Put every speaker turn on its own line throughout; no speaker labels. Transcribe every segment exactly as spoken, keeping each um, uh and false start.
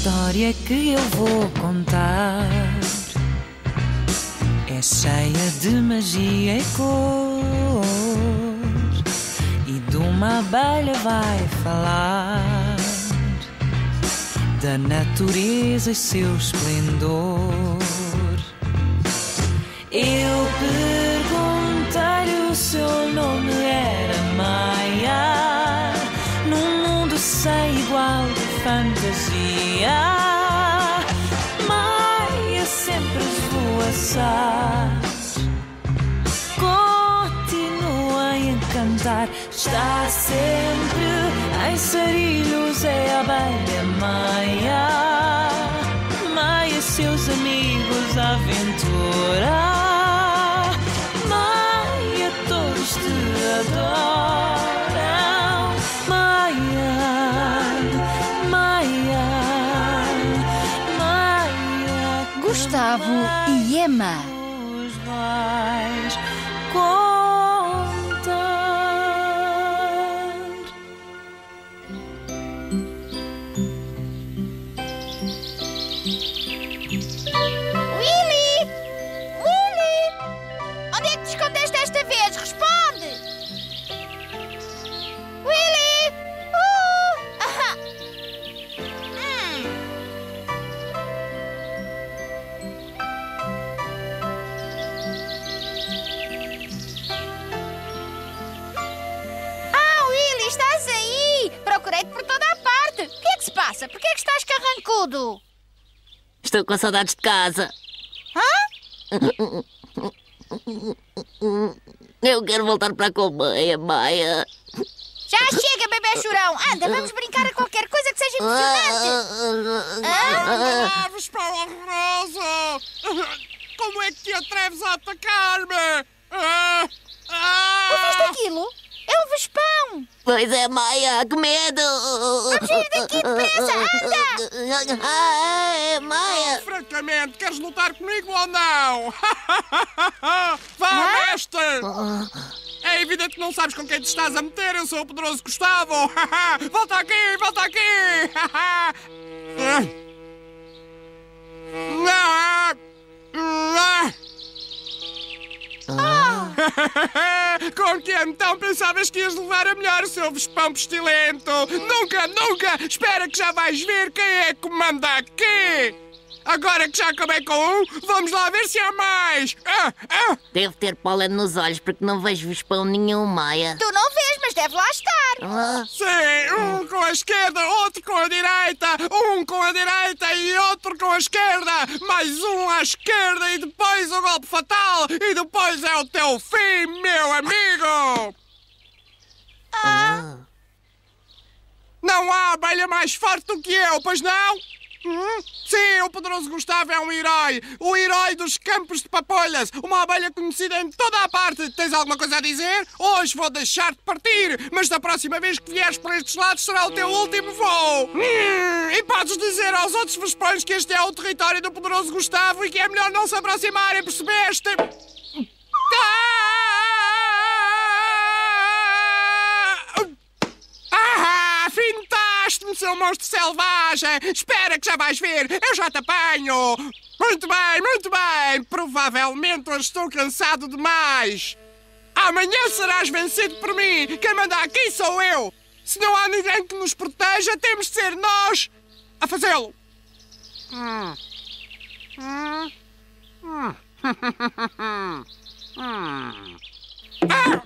história que eu vou contar é cheia de magia e cor, e de uma abelha vai falar da natureza e seu esplendor. Eu perguntei-lhe, o seu nome era Maia, num mundo sem igual de fantasia. Maia sempre esvoaçar, continua a encantar, está sempre em sarilhos, é a abelha Maia. Maia, seus amigos, a aventura. Maia, todos te adoram. Maia, Maia, Maia.
Gustavo e Emma.
Os vais contar.
Willy! Willy! Onde é que te escondeste desta vez? Responde! Willy! Uh! Ah! Hum. Ah, Willy, estás aí! Procurei-te por toda a parte. O que é que se passa? Por que é que estás carrancudo?
Estou com saudades de casa.
Hã?
Eu quero voltar para a colmeia, Maia.
Já chega, bebê chorão! Anda, vamos brincar a qualquer coisa que seja emocionante!
Ah, Vespão horroroso! Como é que te atreves a atacar-me? Ah, ah.
Ouviste aquilo? É um vespão!
Pois é, Maia, que medo!
Vamos sair daqui depressa, anda!
Ai, Maia!
Francamente, queres lutar comigo ou não? Vá,
Hã?
mestre! É evidente que não sabes com quem te estás a meter. Eu sou o poderoso Gustavo! Volta aqui, volta aqui! Com que então pensavas que ias levar a melhor, seu vespão pestilento? Nunca, nunca! Espera que já vais ver quem é que manda aqui! Agora que já acabei com um, vamos lá ver se há mais! Ah, ah.
Devo ter pólen nos olhos porque não vejo vespão nenhum, Maia.
Tu não vês, mas deve lá estar!
Ah,
Sim, um com a esquerda, outro com a direita, um com a direita e outro com a esquerda, mais um à esquerda e depois o golpe fatal e depois é o teu fim, meu amigo!
ah.
Não há abelha mais forte do que eu, pois não? Hum? Sim, o poderoso Gustavo é um herói. O herói dos campos de papolhas. Uma abelha conhecida em toda a parte. Tens alguma coisa a dizer? Hoje vou deixar-te partir, mas da próxima vez que vieres por estes lados será o teu último voo. Hum, e podes dizer aos outros vespões que este é o território do poderoso Gustavo e que é melhor não se aproximarem, percebeste? Ah! Fintaste-me, seu monstro selvagem! Espera que já vais ver! Eu já te apanho! Muito bem, muito bem! Provavelmente hoje estou cansado demais! Amanhã serás vencido por mim! Quem manda aqui sou eu! Se não há ninguém que nos proteja, temos de ser nós a fazê-lo! Hum. Hum. Hum. Hum. Ah!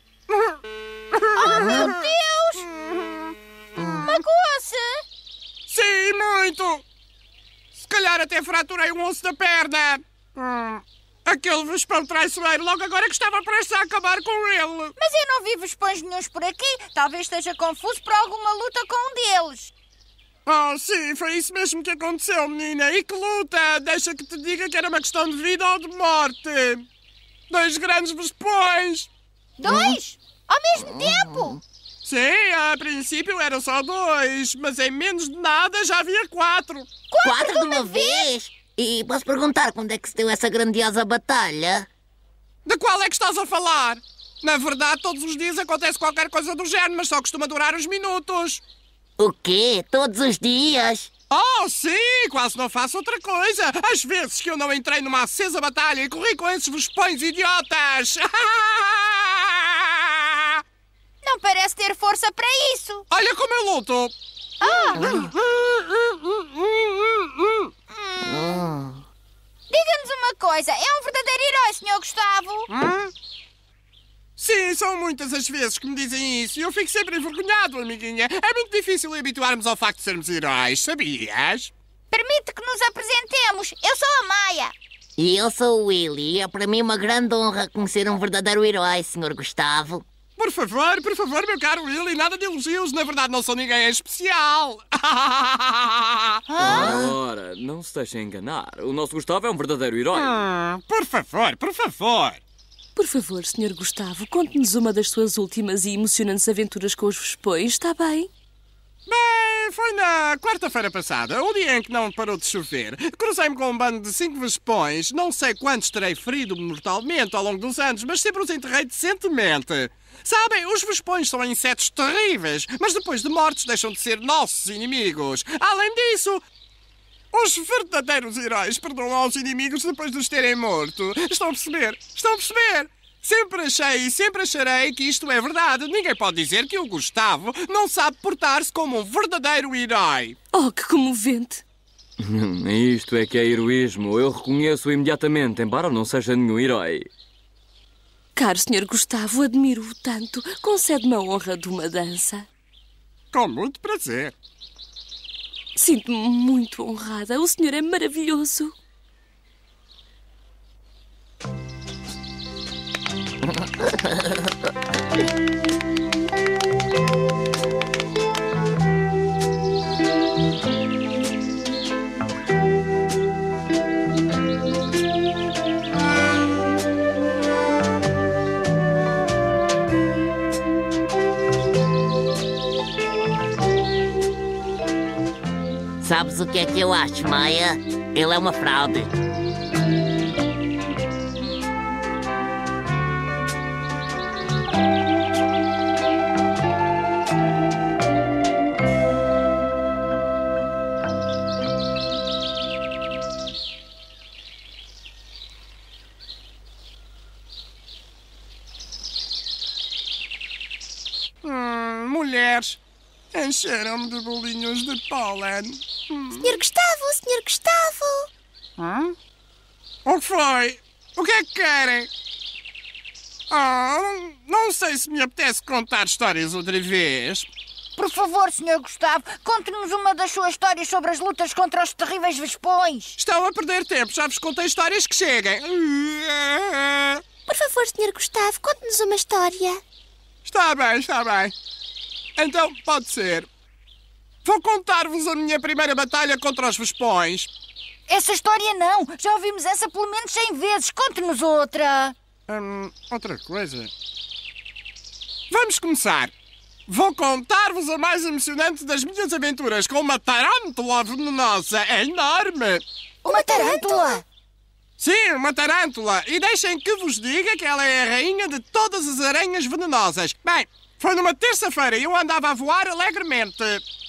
Oh, meu Deus! Magoou-se!
Sim, muito! Se calhar até fraturei um osso da perna! Hum. Aquele vespão traiçoeiro logo agora que estava prestes a acabar com ele!
Mas eu não vi vespões nenhuns por aqui. Talvez esteja confuso por alguma luta com um deles.
Oh, sim, foi isso mesmo que aconteceu, menina! E que luta! Deixa que te diga que era uma questão de vida ou de morte! Dois grandes vespões!
Dois? Ao mesmo tempo?
Sim, a princípio eram só dois, mas em menos de nada já havia quatro.
Quatro de uma vez? E posso perguntar quando é que se deu essa grandiosa batalha?
De qual é que estás a falar? Na verdade, todos os dias acontece qualquer coisa do género, mas só costuma durar uns minutos.
O quê? Todos os dias?
Oh, sim! Quase não faço outra coisa! Às vezes que eu não entrei numa acesa batalha e corri com esses vespões idiotas!
Não parece ter força para isso.
Olha como eu luto!
Ah.
Hum.
Diga-nos uma coisa, é um verdadeiro herói, senhor Gustavo?
Hum? Sim, são muitas as vezes que me dizem isso e eu fico sempre envergonhado, amiguinha. É muito difícil habituarmos ao facto de sermos heróis, sabias?
Permite que nos apresentemos. Eu sou a Maia.
E eu sou o Willy e é para mim uma grande honra conhecer um verdadeiro herói, senhor Gustavo.
Por favor, por favor, meu caro Willy, nada de elogios. Na verdade, não sou ninguém em especial.
Ora, não se deixem enganar. O nosso Gustavo é um verdadeiro herói.
Hum, por favor, por favor.
Por favor, senhor Gustavo, conte-nos uma das suas últimas e emocionantes aventuras com os vespões, está bem?
Bem, foi na quarta-feira passada, o dia em que não parou de chover. Cruzei-me com um bando de cinco vespões. Não sei quantos terei ferido mortalmente ao longo dos anos, mas sempre os enterrei decentemente. Sabem, os vespões são insetos terríveis, mas depois de mortos deixam de ser nossos inimigos. Além disso, os verdadeiros heróis perdoam aos inimigos depois de os terem morto. Estão a perceber? Estão a perceber? Sempre achei e sempre acharei que isto é verdade. Ninguém pode dizer que o Gustavo não sabe portar-se como um verdadeiro herói.
Oh, que comovente!
Isto é que é heroísmo. Eu reconheço imediatamente, embora não seja nenhum herói.
Caro senhor Gustavo, admiro-o tanto. Concede-me a honra de uma dança.
Com muito prazer.
Sinto-me muito honrada. O senhor é maravilhoso.
Sabes o que é que eu acho, Maia? Ele é uma fraude.
Hum, mulheres encheram-me de bolinhos de pólen.
senhor Gustavo, senhor Gustavo.
Hum? O que foi? O que é que querem? Ah, não sei se me apetece contar histórias outra vez.
Por favor, senhor Gustavo, conte-nos uma das suas histórias sobre as lutas contra os terríveis vespões.
Estão a perder tempo, já vos contei histórias que cheguem.
Por favor, senhor Gustavo, conte-nos uma história.
Está bem, está bem. Então, pode ser. Vou contar-vos a minha primeira batalha contra os vespões.
Essa história não. Já ouvimos essa pelo menos cem vezes. Conte-nos outra.
Hum, outra coisa. Vamos começar. Vou contar-vos a mais emocionante das minhas aventuras com uma tarântula venenosa enorme.
Uma tarântula?
Sim, uma tarântula. E deixem que vos diga que ela é a rainha de todas as aranhas venenosas. Bem, foi numa terça-feira e eu andava a voar alegremente.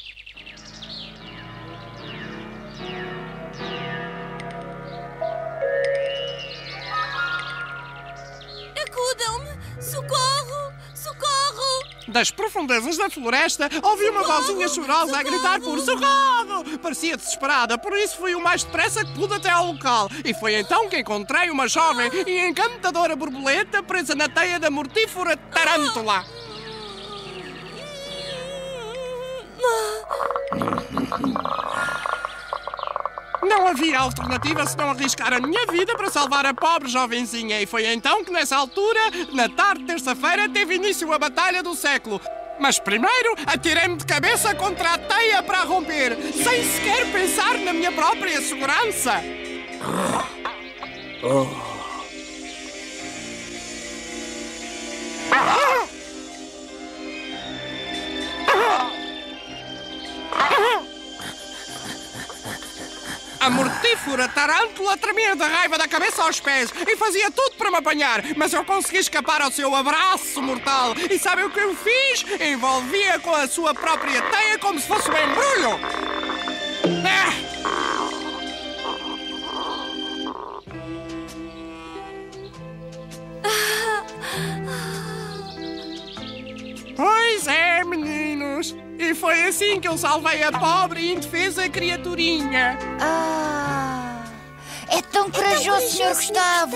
Acudam-me! Socorro! Socorro!
Das profundezas da floresta, ouvi uma vozinha chorosa a gritar por socorro! Parecia desesperada, por isso fui o mais depressa que pude até ao local. E foi então que encontrei uma jovem e encantadora borboleta presa na teia da mortífera tarântula. Não havia alternativa senão arriscar a minha vida para salvar a pobre jovenzinha. E foi então que, nessa altura, na tarde de terça-feira, teve início a batalha do século. Mas primeiro atirei-me de cabeça contra a teia para a romper, sem sequer pensar na minha própria segurança.
Oh.
A mortífera tarântula tremia de raiva da cabeça aos pés e fazia tudo para me apanhar, mas eu consegui escapar ao seu abraço mortal. E sabem o que eu fiz? Envolvia com a sua própria teia como se fosse um embrulho. assim que eu salvei a pobre e indefesa criaturinha.
Ah, é tão corajoso, senhor Gustavo.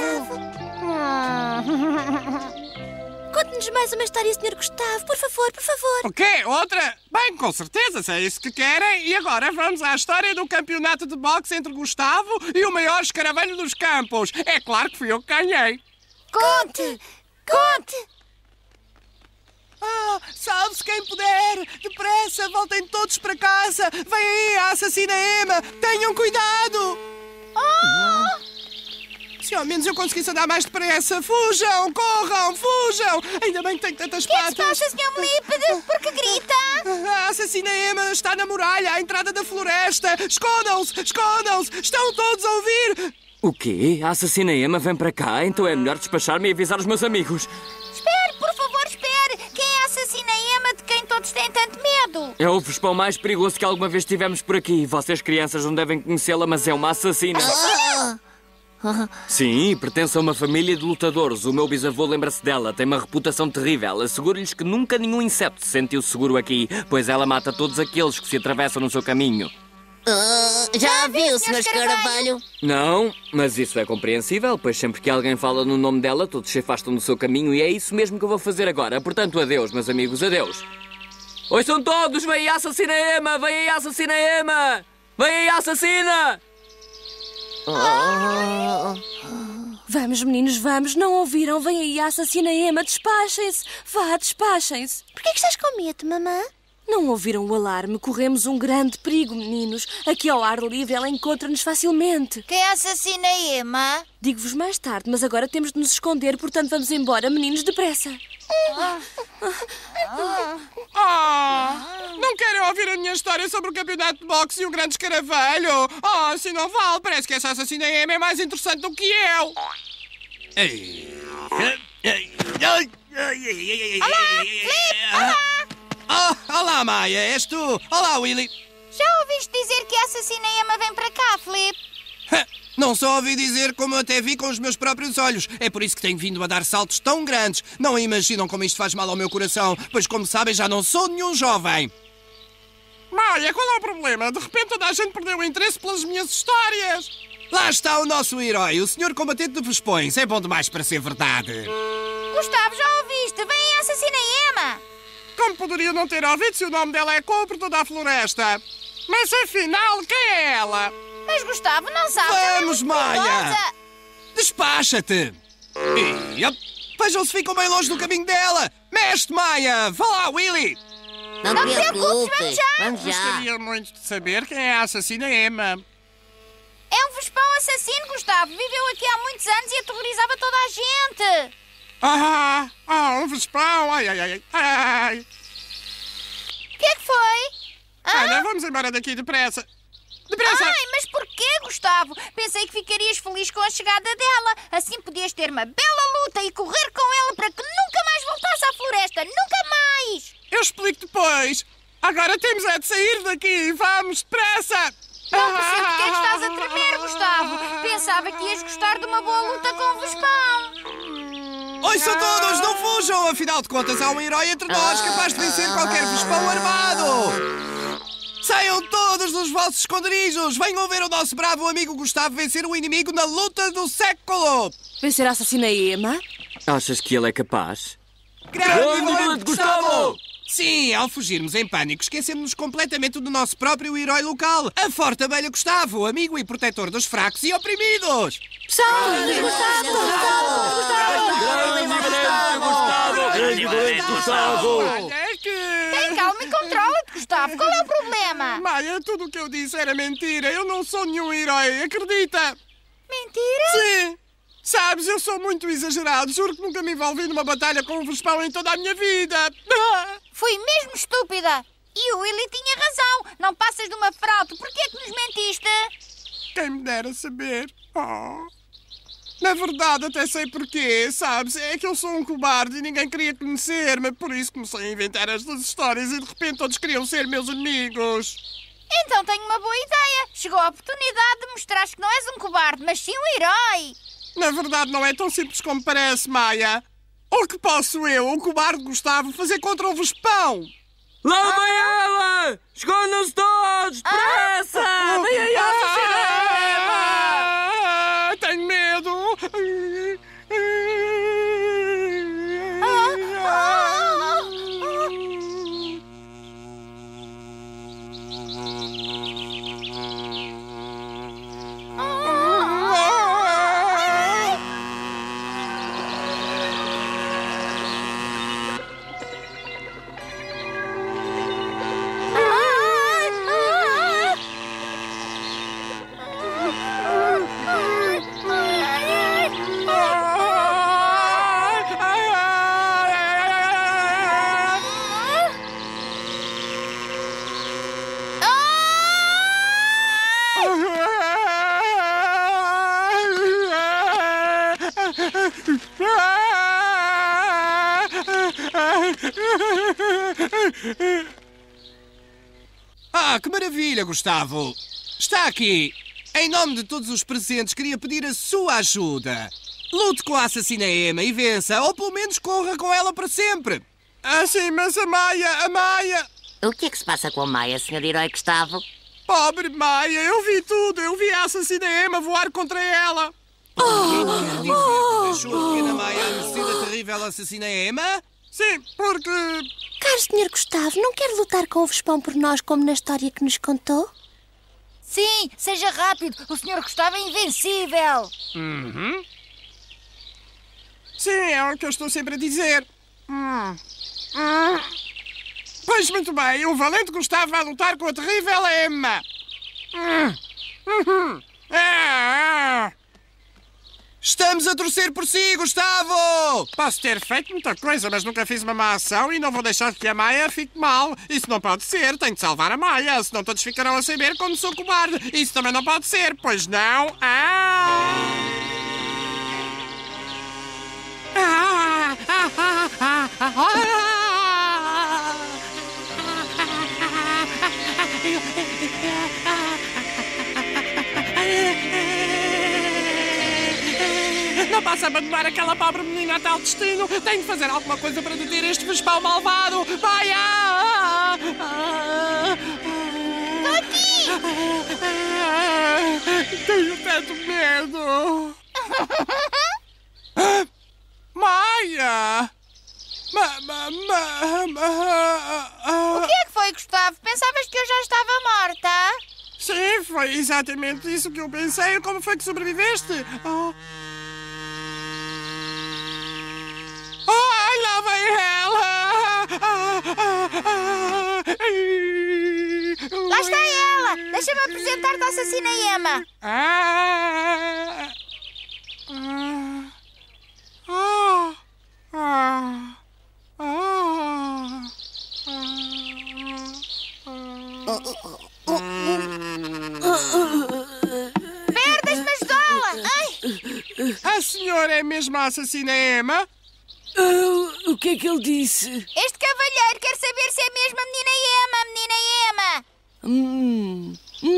Conte-nos mais uma história, senhor Gustavo, por favor, por favor.
O quê? Outra? Bem, com certeza, se é isso que querem. E agora vamos à história do campeonato de boxe entre Gustavo e o maior escaravelho dos campos. É claro que fui eu que ganhei.
Conte! Conte!
Ah, salve-se quem puder! Depressa, voltem todos para casa! Vem aí a assassina Emma! Tenham cuidado!
Oh!
Se ao menos eu conseguisse andar mais depressa. Fujam, corram, fujam! Ainda bem que tenho tantas
O que é que se
patas.
passa, senhor Melípede? Por que grita?
A assassina Emma está na muralha, à entrada da floresta. Escondam-se, escondam-se! Estão todos a ouvir!
O quê? A assassina Emma vem para cá? Então é melhor despachar-me e avisar os meus amigos.
Espere, por favor, espere. Quem é a assassina Emma de quem todos têm tanto medo?
É o vespão mais perigoso que alguma vez tivemos por aqui. Vocês, crianças, não devem conhecê-la, mas é uma assassina. Sim, pertence a uma família de lutadores. O meu bisavô lembra-se dela. Tem uma reputação terrível. Asseguro-lhes que nunca nenhum inseto se sentiu seguro aqui, pois ela mata todos aqueles que se atravessam no seu caminho.
Uh, já viu, senhor Escaravelho?
Não, mas isso é compreensível, pois sempre que alguém fala no nome dela, todos se afastam do seu caminho e é isso mesmo que eu vou fazer agora. Portanto, adeus, meus amigos, adeus. Ouçam todos, vem aí a assassina Emma, vem aí a assassina Emma! Vem aí a assassina!
Vamos, meninos, vamos. Não ouviram? Vem aí a assassina Emma. Despachem-se. Vá, despachem-se.
Por que é que estás com medo, mamã?
Não ouviram o alarme? Corremos um grande perigo, meninos. Aqui ao ar livre ela encontra-nos facilmente.
Quem é a assassina Emma?
Digo-vos mais tarde, mas agora temos de nos esconder, portanto vamos embora, meninos, depressa.
Ah, não querem ouvir a minha história sobre o campeonato de boxe e o grande escaravelho? Ah, assim não vale. Parece que essa assassina Emma é mais interessante do que eu.
Olá!
Oh, olá, Maia, és tu? Olá, Willy.
Já ouviste dizer que a assassina Emma vem para cá, Filipe?
Não só ouvi dizer, como eu até vi com os meus próprios olhos. É por isso que tenho vindo a dar saltos tão grandes. Não imaginam como isto faz mal ao meu coração, pois, como sabem, já não sou nenhum jovem.
Maia, qual é o problema? De repente toda a gente perdeu o interesse pelas minhas histórias.
Lá está o nosso herói, o senhor combatente de Vespões. É bom demais para ser verdade.
Gustavo, já ouviste? Vem a assassina Emma!
Como poderia não ter ouvido se o nome dela é por toda a floresta? Mas afinal, quem é ela?
Mas Gustavo não sabe. ela é
Vamos,
muito
Maia!
perigosa.
Despacha-te! E, op, vejam se ficam bem longe do caminho dela! Mexe-te, Maia! Vá lá, Willy!
Não
Não
te
te preocupes,
preocupes.
vamos já.
Vamos já.
Gostaria muito de saber quem é a assassina Emma.
É um vespão assassino, Gustavo. Viveu aqui há muitos anos e aterrorizava toda a gente.
Ah, ah, um vespão. Ai, ai, ai, ai.
O que é que foi? Ah?
Ana, vamos embora daqui depressa. Depressa!
Ai, mas porquê, Gustavo? Pensei que ficarias feliz com a chegada dela. Assim podias ter uma bela luta e correr com ela para que nunca mais voltasse à floresta. Nunca mais!
Eu explico depois. Agora temos é de sair daqui. Vamos, depressa!
Não percebo porque é que estás a tremer, Gustavo. Pensava que ias gostar de uma boa luta com o vespão.
Ouçam todos, não fujam! Afinal de contas, há um herói entre nós capaz de vencer qualquer vespão armado! Saiam todos dos vossos esconderijos! Venham ver o nosso bravo amigo Gustavo vencer o inimigo na luta do século!
Vencer a assassina Emma?
Achas que ele é capaz?
Grande e
Grande
valente
Gustavo!
Gustavo! Sim, ao fugirmos em pânico, esquecemos-nos completamente do nosso próprio herói local, a forte abelha Gustavo, amigo e protetor dos fracos e oprimidos!
Salve, Gustavo!
Grande e valente Gustavo! Grande e valente Gustavo!
Olha, é que...
Tem calma e controla-te, Gustavo. Qual é o problema?
Maia, tudo o que eu disse era mentira. Eu não sou nenhum herói, acredita?
Mentira?
Sim! Sabes, eu sou muito exagerado. Juro que nunca me envolvi numa batalha com um vespão em toda a minha vida. Ah!
Fui mesmo estúpida. E o Willy tinha razão. Não passas de uma fraude. Por que é que nos mentiste?
Quem me dera saber. Oh. Na verdade, até sei porquê, sabes? É que eu sou um cobarde e ninguém queria conhecer-me. Por isso comecei a inventar estas histórias e de repente todos queriam ser meus amigos.
Então tenho uma boa ideia. Chegou a oportunidade de mostrares que não és um cobarde, mas sim um herói.
Na verdade, não é tão simples como parece, Maia. O que posso eu, o cobarde Gustavo, fazer contra o vespão?
Lá vai ela! Escondam-se todos! Depressa! Vem aí, assassina Ema!
Ah, tenho medo!
Ah, que maravilha, Gustavo! Está aqui! Em nome de todos os presentes, queria pedir a sua ajuda. Lute com a assassina Ema e vença, ou pelo menos corra com ela para sempre.
Ah, sim, mas a Maia, a Maia...
O que é que se passa com a Maia, senhor Herói Gustavo?
Pobre Maia, eu vi tudo. Eu vi a assassina Ema voar contra ela.
O que quer dizer? Deixou a pequena Maia a mercê da terrível assassina Ema?
Sim, porque...
Caro senhor Gustavo, não quer lutar com o Vespão por nós como na história que nos contou?
Sim, seja rápido. O senhor Gustavo é invencível.
Uhum. Sim, é o que eu estou sempre a dizer. Hum. Hum. Pois muito bem, o valente Gustavo vai lutar com a terrível Ema. Hum. Uhum. Ah.
Estamos a torcer por si, Gustavo!
Posso ter feito muita coisa, mas nunca fiz uma má ação e não vou deixar que a Maia fique mal. Isso não pode ser, tenho de salvar a Maia, senão todos ficarão a saber como sou cobarde. Isso também não pode ser, pois não? Ah! Ah! Ah! Ah! Ah! Ah! Ah! Não posso abandonar aquela pobre menina a tal destino. Tenho de fazer alguma coisa para deter este Vespão malvado. Vai! Ah, ah,
Estou aqui!
ah, tenho tanto medo. Ah, Maia! Ma, ma, ma, ma, ah.
O que é que foi, Gustavo? Pensavas que eu já estava morta?
Sim, foi exatamente isso que eu pensei. Como foi que sobreviveste? Oh. Oh, lá vem ela!
Lá está ela! Deixa-me apresentar-te à assassina Ema.
Ah, ah, ah, ah, ah,
Perdas, mas dola! Ai!
a senhora é mesmo a assassina Ema?
Ah, o que é que ele disse?
Este cavalheiro quer saber se é mesmo a menina Ema, a menina Ema!
Hum.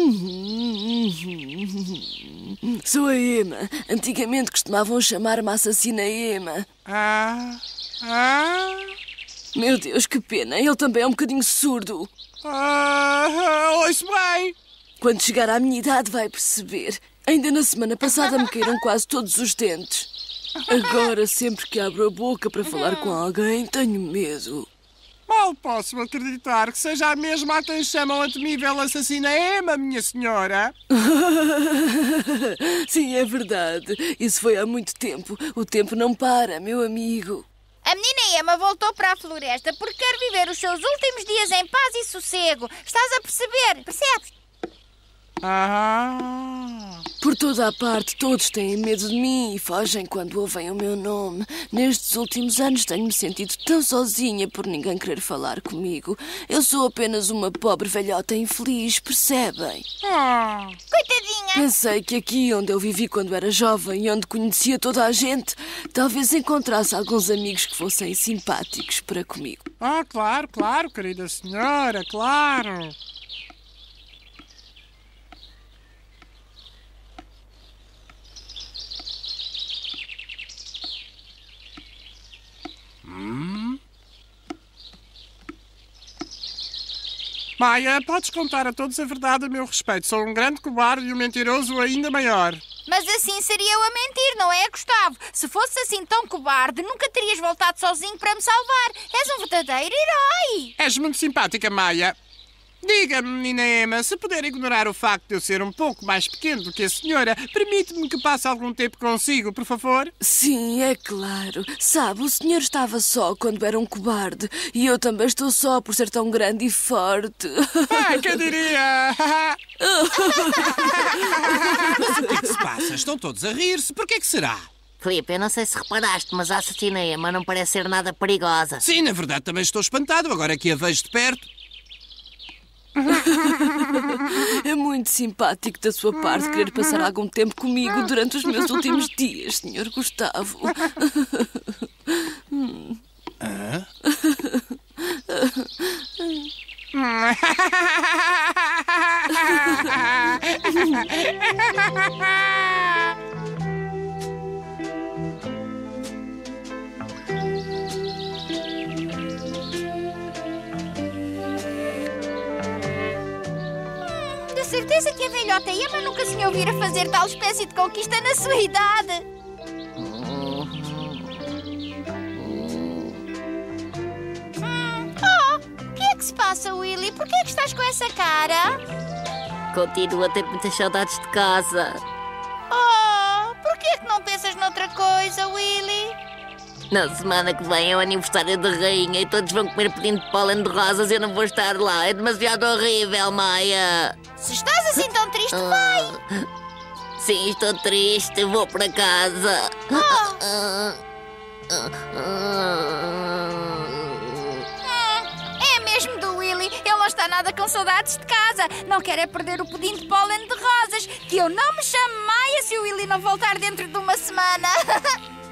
Hum. Sou a Ema. Antigamente costumavam chamar-me assassina Ema.
Ah, ah,
Meu Deus, que pena. Ele também é um bocadinho surdo.
ah, ouço bem.
Quando chegar à minha idade vai perceber. Ainda na semana passada me caíram quase todos os dentes. Agora, sempre que abro a boca para falar com alguém, tenho medo.
Mal posso acreditar que seja a mesma a quem chamam a temível assassina Ema, minha senhora.
Sim, é verdade. Isso foi há muito tempo. O tempo não para, meu amigo.
A menina Ema voltou para a floresta porque quer viver os seus últimos dias em paz e sossego. Estás a perceber? Percebes?
Ah.
Por toda a parte, todos têm medo de mim e fogem quando ouvem o meu nome. Nestes últimos anos tenho-me sentido tão sozinha por ninguém querer falar comigo. Eu sou apenas uma pobre velhota infeliz, percebem?
Ah.
Coitadinha!
Pensei que aqui onde eu vivi quando era jovem e onde conhecia toda a gente, talvez encontrasse alguns amigos que fossem simpáticos para comigo.
Ah, claro, claro, querida senhora, claro. Maia, podes contar a todos a verdade a meu respeito. Sou um grande cobarde e um mentiroso ainda maior.
Mas assim seria eu a mentir, não é, Gustavo? Se fosse assim tão cobarde, nunca terias voltado sozinho para me salvar. És um verdadeiro herói.
És muito simpática, Maia. Diga-me, menina Emma, se puder ignorar o facto de eu ser um pouco mais pequeno do que a senhora, permite-me que passe algum tempo consigo, por favor?
Sim, é claro. Sabe, o senhor estava só quando era um cobarde. E eu também estou só por ser tão grande e forte.
Ah, que eu diria!
Mas o que é que se passa? Estão todos a rir-se. Por que é que será?
Filipe, eu não sei se reparaste, mas a assassina Emma não parece ser nada perigosa.
Sim, na verdade também estou espantado, agora que a vejo de perto.
É muito simpático da sua parte querer passar algum tempo comigo durante os meus últimos dias, senhor Gustavo.
Hã?
De certeza que a velhota Emma nunca se ouvira fazer tal espécie de conquista na sua idade. Hum. Oh, o que é que se passa, Willy? Por que é que estás com essa cara?
Continuo a ter muitas saudades de casa.
Oh, por que é que não pensas noutra coisa, Willy?
Na semana que vem é o aniversário da rainha e todos vão comer pudim de pólen de rosas e eu não vou estar lá. É demasiado horrível, Maia.
Se estás assim tão triste, vai!
Sim, estou triste. Vou para casa.
Oh. É mesmo do Willy. Ele não está nada com saudades de casa. Não quer é perder o pudim de pólen de rosas. Que eu não me chamo Maia se o Willy não voltar dentro de uma semana.